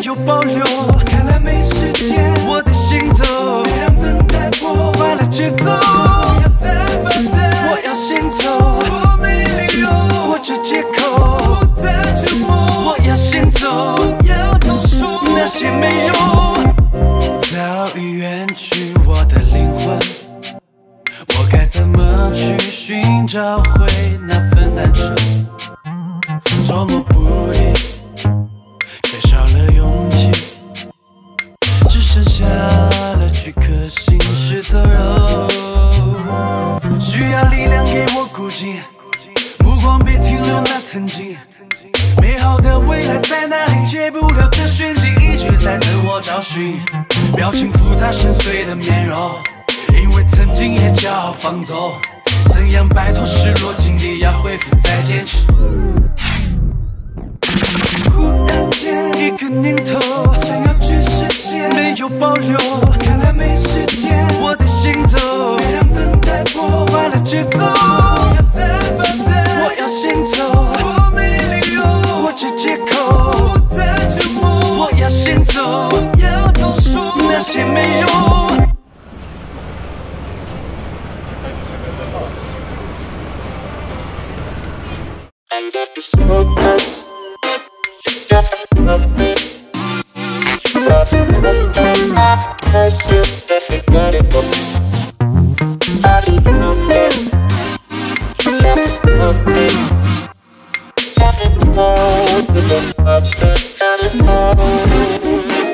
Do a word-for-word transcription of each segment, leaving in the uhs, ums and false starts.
有保留。看来没时间，我的心走，别让等待破坏了节奏。不要再发呆，我要先走，我没理由，我这借口，不再沉默。我要先走，不要多说那些没用。早已远去我的灵魂，我该怎么去寻找回那份单纯？捉摸不定，缺少了勇气，只剩下了躯壳，行尸走肉。需要力量给我鼓劲，目光别停留那曾经。美好的未来在哪里？戒不了的玄机一直在等我找寻。表情复杂深邃的面容，因为曾经也骄傲放纵。怎样摆脱失落境地？要恢复再坚持。忽然间一个念头，想要去实现，没有保留。看来没时间，我的心走，别让等待破坏了节奏。不要再发呆，我要先走，我没理由，我这借口，不再沉默。我要先走，不要多说那些没用。 And if the smoke comes, it's definitely Nothing off, cause it's definitely I don't know it, just nothing Nothing more, because much is kind of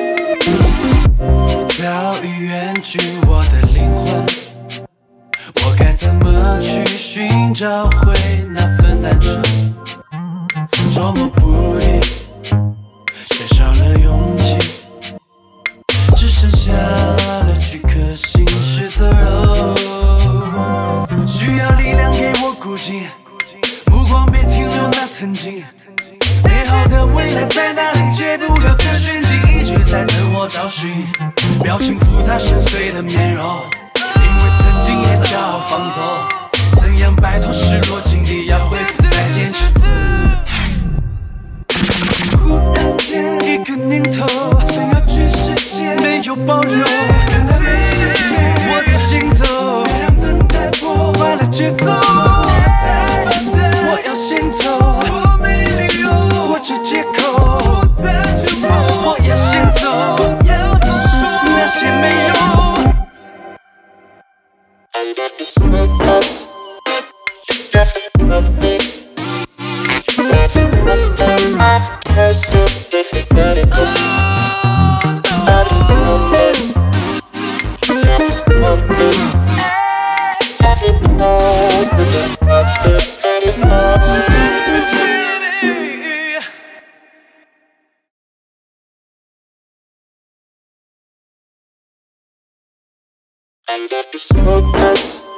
早已远去我的灵魂，我该怎么去寻找回那份单纯？捉摸不定，缺少了勇气，只剩下了躯壳，行尸走肉。需要力量给我鼓劲，目光别停留那曾经。美好的未来在哪里？戒不了的玄机一直在等我找寻。表情复杂深邃的面容，因为曾经也骄傲放纵。怎样摆脱失落境地？要恢复再坚持。忽然间一个念头，想要去实现，没有保留。看来没时间，我的心走，别让等待破坏了节奏。不要再发呆，我要先走，我没理由，我这借口，不再沉默。我要先走，不要多说那些没用。 And if the smoke comes, it's definitely Nothing off, cause it's definitely I don't know it, just nothing Nothing more, because much is kind of And if the smoke comes